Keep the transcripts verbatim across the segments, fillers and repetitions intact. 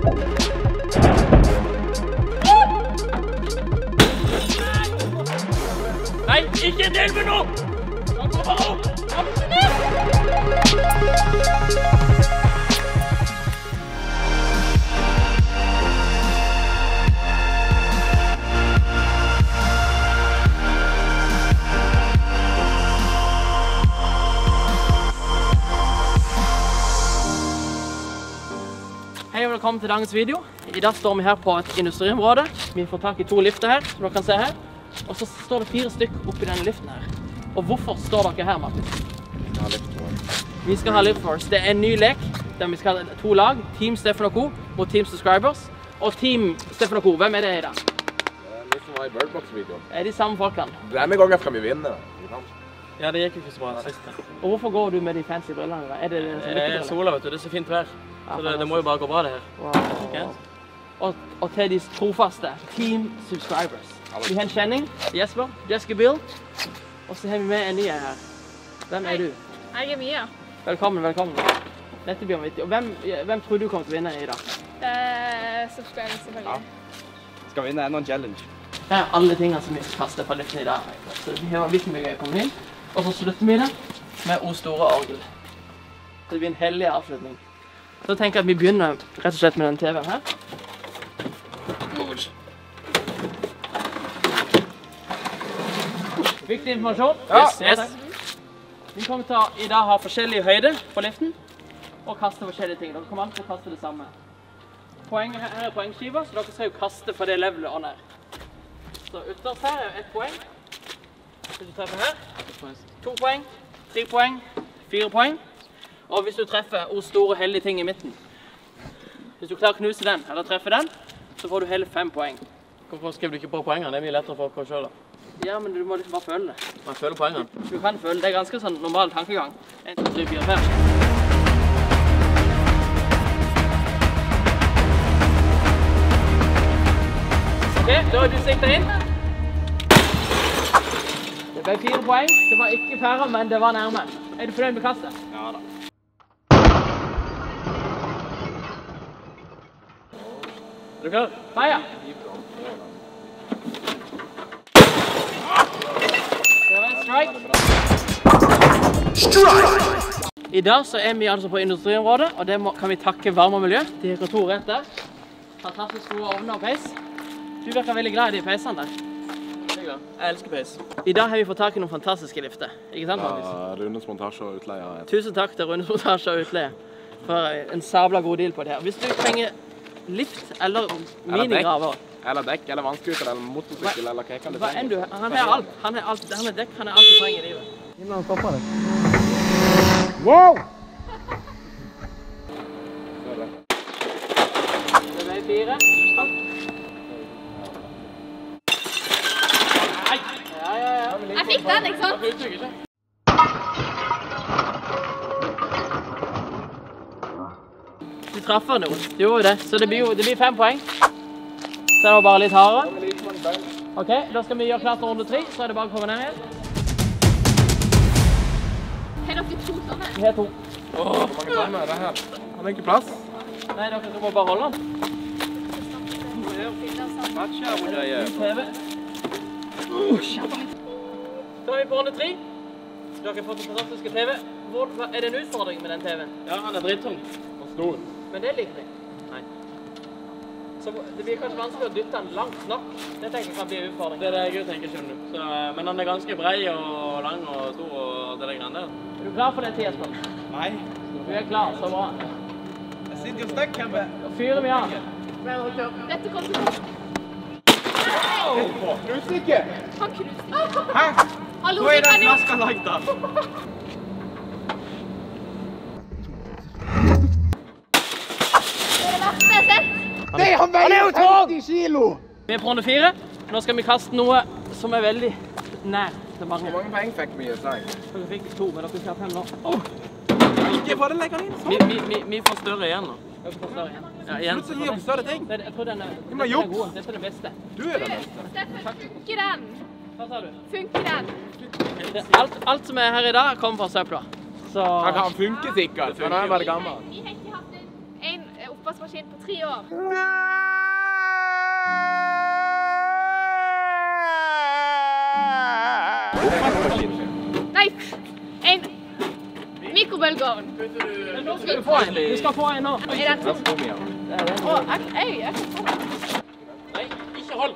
Nei, ikke del med noe! Han kommer opp! Hei og velkommen til dagens video. I dag står vi her på et industriområde. Vi får tak i to lifter her, som dere kan se her. Og så står det fire stykker oppi denne liften her. Og hvorfor står dere her, Markus? Vi skal ha Lift Wars. Vi skal ha Lift Wars. Det er en ny lek der vi skal ha to lag. Team Steffen og Co. mot Team Subscribers. Og Team Steffen og Co. Hvem er det i dag? Det er litt som var i Birdbox-videoen. Det er de samme folkene. Denne gangen skal vi vinne. Ja, det gikk jo ikke så bra sist. Og hvorfor går du med de fancy brillene? Er det det som Det er sola, vet du. Det er så fint vær. Så det, det må jo bare gå bra, det her. Wow. Okay. Og, og til de trofaste, Team Subscribers. Vi har en kjenning, Jesper, Jessica Bill. Og så har vi med en ny her. Hvem er du? Jeg er Mia. Velkommen, velkommen. Dette blir vittig. Og hvem, hvem tror du kommer til å vinne i dag? Det er Subscribers, selvfølgelig. Ja. Skal vinne enda en challenge. Her er alle tingene som vi skal kaste fra luften i dag. Så vi har hvilken vi kan komme inn. Og så slutter vi det med O store orgel. Så det blir en hellig avslutning. Så tenker jeg at vi begynner rett og slett med den T V-en her. Viktig informasjon. Ja. Yes, yes. Vi kommer til å i dag ha forskjellige høyder på liften og kaste forskjellige ting. Dere kommer alltid til å kaste det samme. Poenget her er poengskiver, så dere skal jo kaste for det levelet og ned. Så ytterst her er ett poeng. Hvis du treffer her, to poeng, tre poeng, fire poeng. Og hvis du treffer O store hellige ting i midten. Hvis du klarer å knuse den, eller treffe den, så får du hele fem poeng. Hvorfor skriver du ikke på poengene? Det er mye lettere for oss selv da. Ja, men du må liksom bare føle det. Man føler poengene. Du kan føle det. Det er ganske sånn normal tankegang. en, to, tre, fire, fem. Ok, da er du siktet inn. Det ble fire poeng. Det var ikke færre, men det var nærme. Er du fornøyd med kastet? Ja da. Er du klar? Feia! Det var en strike. Strike! I dag så er vi altså på industriområdet, og det må, kan vi takke Varme og Miljø. De har kontor rett der. Fantastisk gode ovner og peis. Du virker veldig glad i de peisene der. Jeg elsker peis. I dag har vi fått tak i noen fantastiske lifter. Ikke sant, Markus? Ja, Runes montasje og utleie. Tusen takk til Runes montasje og utleie for en sabla god deal på det her. Hvis du trenger lift eller minigraver. Eller dekk, eller vannskuter, eller motorsykkel, eller hva kan det Hva enn du, han har alt. Han har alt. Han har dekk, han har alt du trenger i livet. Gi meg en kopp av det. Wow! Det ble fire. Nei. Ja, ja, ja. Jeg fikk den, ikke sant? Du treffer noe. Du gjorde det. Så det blir jo det blir fem poeng. Så er det bare litt hardere. Ok, da skal vi gjøre klart til runde tre, så er det bare å komme ned igjen. Har dere to sånne? Vi har to. Åh, hvor mange timer er det her? Har det ikke plass? Nei, dere må bare holde den. Matcha, hvor det er. T V. Da er vi på runde tre. Dere har fått en fantastiske T V. Hvor, er det en utfordring med den T V-en? Ja, han er drittung. Og stor. Men det liker vi. Nei. Så det blir kanskje vanskelig å dytte den langt nok. Det tenker jeg kan bli en utfordring. Det er det jeg tenker, skjønner du. Så, men han er ganske brei og lang og stor og det der grann der. Er du klar for det, Jesper? Nei. Du er klar, så bra. Jeg sitter jo stekk her med. Da fyrer vi av. Dette kom til. Knus ikke! Han knuste. Hæ? Hallo, Hvor er vi den kan jo... flaska lagt da? Det er det verste jeg har sett. Nei, han veier femti kilo! Vi er på runde fire. Nå skal vi kaste noe som er veldig nær til mange. Hvor mange poeng fikk vi i seg? Dere fikk to, men dere skal ha fem nå. Ikke bare legge den inn Vi, sånn. vi, vi, vi får større igjen nå. Dere får større igjen. Ja, igjen. Slutt å gi opp større ting. Det, jeg tror den er, Vi må dette er juks. god. Dette er det beste. Du er den beste. Steffen, funker den? Hva sa du? Funker den? Det, alt, alt som er her i dag kommer fra søpla. Så Han kan funke sikkert, men han er bare gammel. Vi har ikke hatt en, en oppe oppvaskmaskin på tre år. Nei, en mikrobølgeovn. Nå skal du få en. Du skal få en nå. Er den tom? Å, jeg, jeg, jeg kan få den. Nei, ikke hold.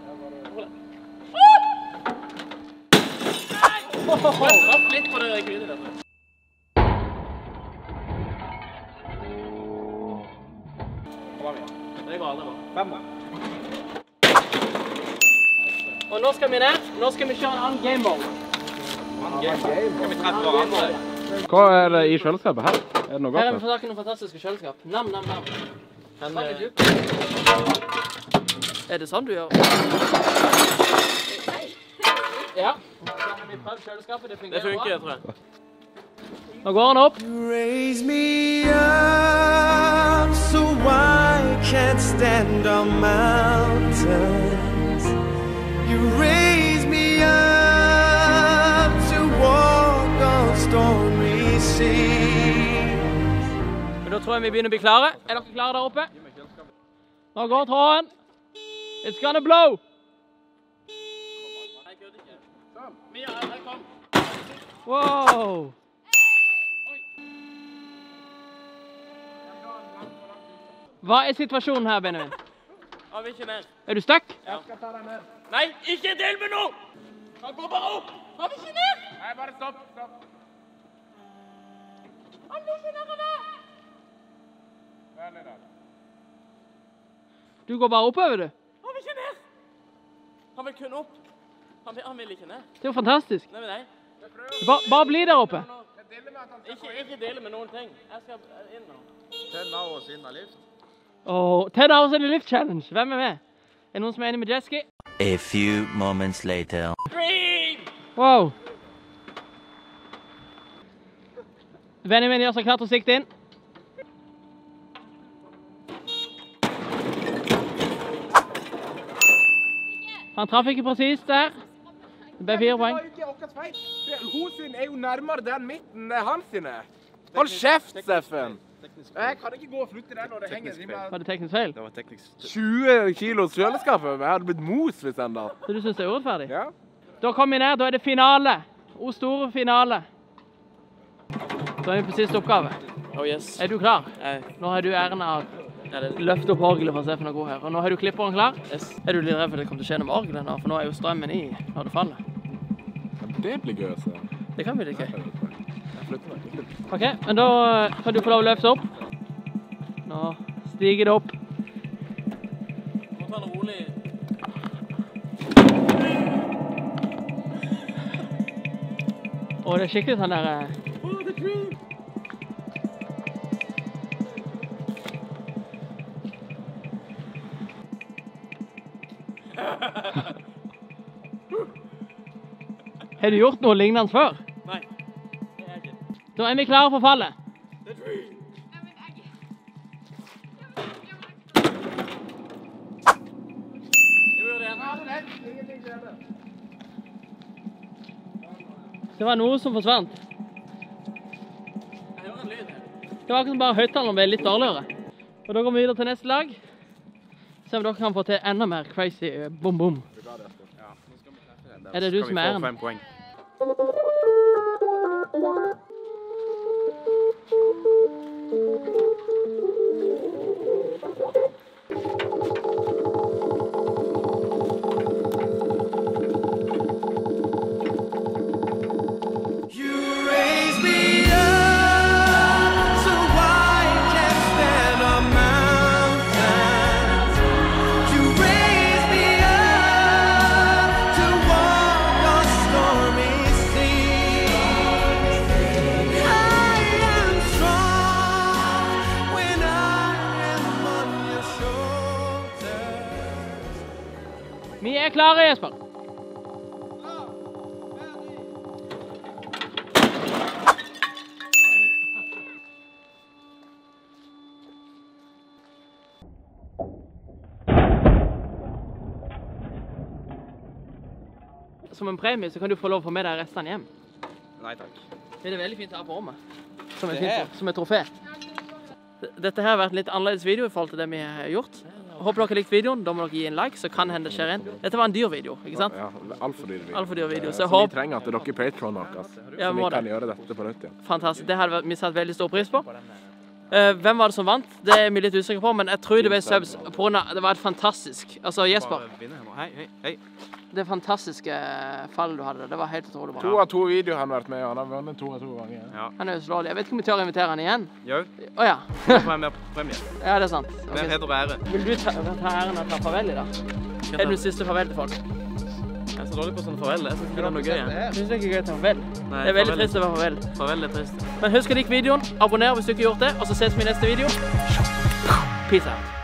Traff litt på det kvinnet der. Det går aldri bra. Fem. Og nå skal vi ned. Nå skal vi kjøre en annen game mode. Skal vi treffe hverandre? Hva er det i kjøleskapet her? Er det noe Her har vi godt? fått tak i noen fantastiske kjøleskap. Nam, nam, nam. Men, Smaker eh, du? Er det sånn du gjør? Ja. Da har vi prøvd kjøleskapet. Det fungerer det funker, bra. tror jeg. Nå går han opp. Raise me up so I can't stand on mountains. You raise me up to walk on stormy seas. Men da tror jeg vi begynner å bli klare. Er dere klare der oppe? Nå går tråden. It's gonna blow. Jeg kødder ikke. Mia, her kom. Wow. Hva er situasjonen her, Benjamin? Han vil ikke ned. Er du stuck? Ja. Nei, ikke del med noe! Han går bare opp! Han vil ikke ned! Nei, bare stopp, stopp. Han vil ikke nedover! Vær ned der. Du går bare oppover, du. Han vil ikke ned! Han vil kun opp. Han vil, han vil ikke ned. Det er jo fantastisk. Nei, nei. Bare, bare bli der oppe. Ikke, ikke dele med noen ting. Jeg skal inn nå. Ten hours in a lift. Oh, ten hours in the lift challenge. Hvem er med? Er det noen som er enig med jetski? A few moments later. Dream! Wow. Benjamin gjør seg klart til å sikte inn. Han traff ikke precis der. Det ble fire poeng. Det var jo ikke akkurat feil. Hun sin er jo nærmere den midten enn hans sine. Hold kjeft, Steffen. Jeg kan ikke gå og flytte den når det henger i meg. Var det teknisk feil? Det var teknisk. tjue kilos kjøleskapet. Jeg hadde blitt mos hvis den da. Så du synes det er urettferdig? Ja. Da kommer vi ned, da er det finale. O store finale. Da er vi på siste oppgave. Oh yes. Er du klar? Nei. Nå har du æren av Ja, det løfte opp orgelet for Steffen og gå her. Og nå har du klipperen klar. Yes. Er du litt redd for det kommer til å skje noe med orgelet nå? For nå er jo strømmen i når det faller. Det blir gøy, så. Det kan bli litt gøy. Jeg flytter meg. Ok, men da kan du få lov å løfte opp. Nå stiger det opp. Må ta det rolig. Og det er skikkelig sånn der... eh, Har du gjort noe lignende før? Nei. Det er ikke. Da er vi klare for fallet. The dream! Gjør det igjen. Det var noe som forsvant. Jeg hører en lyd her. Det var akkurat som bare høyttaleren ble litt dårligere. Og da går vi videre til neste lag. Se om dere kan få til enda mer crazy eh, bom bom. Er det du som er æren? Fem poeng. You raise me up so I can stand on mountains. You raise me up to walk on stormy seas. I am strong when I am on your shoulders. Vi er klare, Jesper. Som en premie så kan du få lov å få med deg restene hjem. Nei, takk. Det er veldig fint å ha på rommet. Som et, Det er. fint, som et trofé. Dette her har vært en litt annerledes video i forhold til det vi har gjort. Håper dere har likt videoen, da må dere gi en like, så kan hende det skjer en. Dette var en dyr video, ikke sant? Ja, alt for dyr video. Alt for dyr video, så Så jeg vi håper... trenger at dere Patreon dere, Ja, så må vi kan det. gjøre dette på nytt igjen. Fantastisk, det hadde vi satt veldig stor pris på. Eh, hvem var det som vant? Det er vi litt usikre på, men jeg tror det ble Subs på grunn av, det var et fantastisk, altså Jesper, Hei, hei, hei. det fantastiske fallet du hadde, det var helt utrolig bra. To av to videoer han har vært med i, han har vunnet to av to ganger. Ja. Han er jo slåelig. Jeg vet ikke om vi tør å invitere han igjen. Jo, Åja, nå får jeg mer premie. ja det er sant. Mer Ok. heder og ære. Vil du ta, ta æren av å ta farvel i dag? Er du siste farvel til folk? Jeg er så dårlig på sånn farvel. Jeg synes ikke det er noe gøy. jeg. Jeg synes det er ikke gøy å ta farvel. Nei, Det er veldig farvel- trist å være farvel. Farvel er trist. Men husk å like videoen, abonner hvis du ikke har gjort det, og så ses vi i neste video. Peace out.